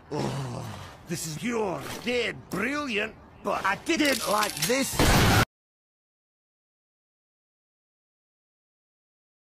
Oh, this is pure, dead brilliant, but I didn't like this.